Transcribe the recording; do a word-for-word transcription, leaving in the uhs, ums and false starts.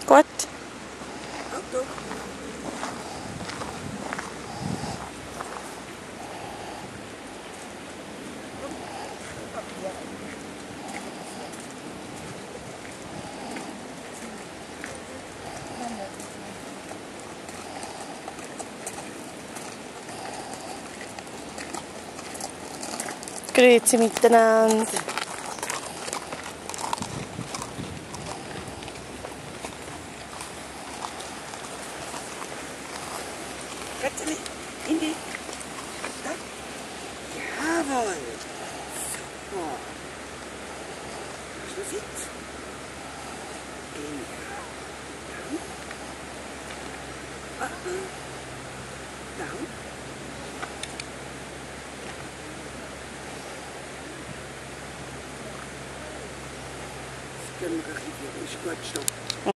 Gut. Achtung. Grüezi miteinander. Kätzeli, in die. Da. Jawohl. Super. Schlusssitz. Genial. Down. Uh-uh. Down. Das können wir richtig. Ist gut, stopp.